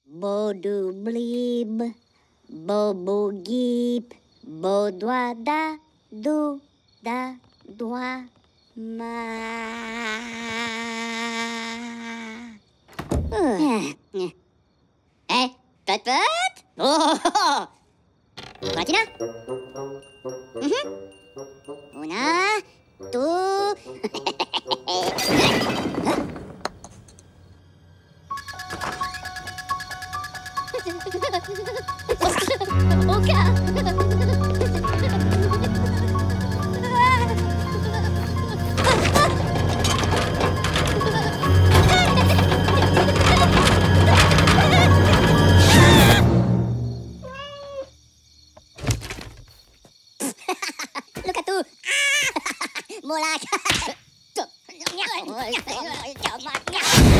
Bodu blib, bobu gip, bodwa da du da dwa ma. Put. Oh, Platina. Una, two. Oka. Look at tu. Mola.